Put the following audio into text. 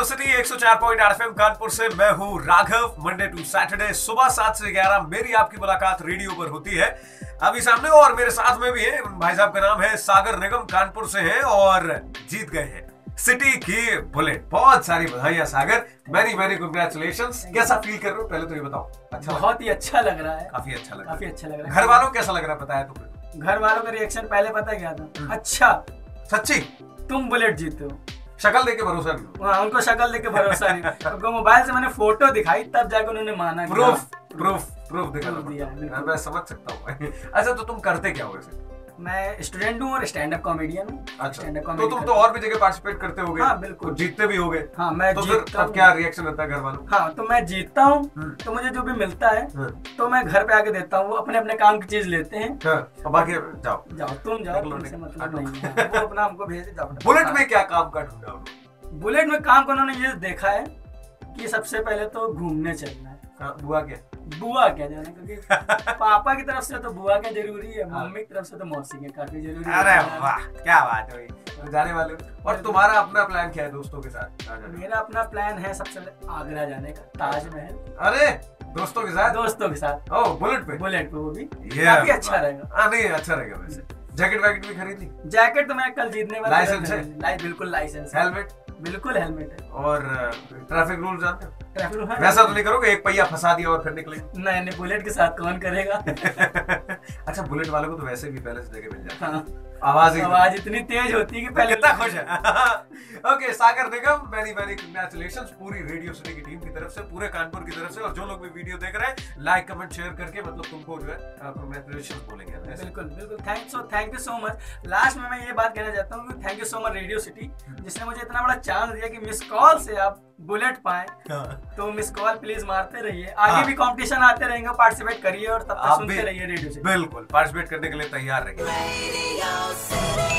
City 104.8 FM Kanpur से मैं हूँ राघव। मंडे टू सैटरडे सुबह 7 से 11 मेरी आपकी मुलाकात रेडियो पर होती है। अभी सामने और मेरे साथ में भी है भाई साहब का नाम है सागर निगम, कानपुर से हैं और जीत गए हैं सिटी की बुलेट। बहुत सारी बधाइयां सागर, वेरी वेरी कांग्रेचुलेशंस। कैसा फील कर रहे हो पहले तो ये बताओ। अच्छा, बहुत ही अच्छा लग रहा है। काफी अच्छा लग रहा है। घर वालों कैसा लग रहा है बताया तो? घर वालों का रिएक्शन पहले पता क्या था? अच्छा सच्ची तुम बुलेट जीते हो। शक्ल देख के भरोसा नहीं। हाँ, उनको शक्ल देख के भरोसा नहीं। उनको मोबाइल से मैंने फोटो दिखाई तब जाकर उन्होंने माना। प्रूफ दिया। मैं समझ सकता हूँ। अच्छा तो तुम करते क्या हो वैसे? मैं स्टूडेंट हूँ और स्टैंड अप कॉमेडियन हूँ। अच्छा, तो तुम तो और भी जगह पार्टिसिपेट करते होगे? हाँ बिल्कुल। तो जीतते भी होगे? हाँ मैं तो फिर अब क्या रिएक्शन रहता है घर वालों? हाँ तो मैं जीतता हूँ तो मुझे जो भी मिलता है तो मैं घर पे आके देता हूँ। वो अपने अपने काम की चीज लेते हैं। बाकी जाओ तुम जाओ, तुमसे मतलब नहीं है। वो अपना हमको भेज जाओ। बुलेट में क्या काम का ढूंढा? बुलेट में काम को उन्होंने ये देखा है कि सबसे पहले तो घूमने चलना है। बुआ क्या जाने, क्योंकि पापा की तरफ से तो बुआ क्या जरूरी है, मम्मी की तरफ से तो मौसी के काफी जरूरी है। अरे वाह क्या बात है भाई, जाने वाले हो। और तुम्हारा अपना प्लान क्या है दोस्तों के साथ? मेरा अपना प्लान है सबसे पहले आगरा जाने का, ताजमहल। अरे दोस्तों के साथ? ओह बुलेट पे वो भी काफी अच्छा रहेगा। नहीं अच्छा रहेगा वैसे। जैकेट वैकेट भी खरीदी? जैकेट तो मैं कल जीतने वाला। लाइसेंस है? बिल्कुल लाइसेंस। हेलमेट? बिल्कुल हेलमेट है। और ट्रैफिक रूल जानते हो? ट्रैफिक रूल वैसा तो नहीं करोगे एक पहिया फंसा दिया और फिर निकलेंगे? नहीं, बुलेट के साथ कौन करेगा? अच्छा बुलेट वालों को तो वैसे भी पहले से जगह मिल जाती है। हाँ। आवाज इतनी तेज होती है कि पहले कितना खुश है। Okay Sagar Nigam, very very congratulations पूरी रेडियो सिटी की टीम की तरफ से, पूरे कानपुर की तरफ से। और जो लोग भी वीडियो देख रहे हैं लाइक कमेंट शेयर करके मतलब तुमको जो है कांग्रेचुलेशंस बोलेंगे। बिल्कुल thank you so much. Last में मैं ये बात कहना चाहता हूँ कि thank you so much Radio City, जिसने मुझे इतना बड़ा चांस दिया कि मिस कॉल से आप बुलेट पाए। तो मिस कॉल प्लीज मारते रहिए, आगे भी कंपटीशन आते रहेंगे, पार्टिसिपेट करिए और तब तक सुनते रहिए रेडियो सिटी। बिल्कुल पार्टिसिपेट करने के लिए तैयार रहिए।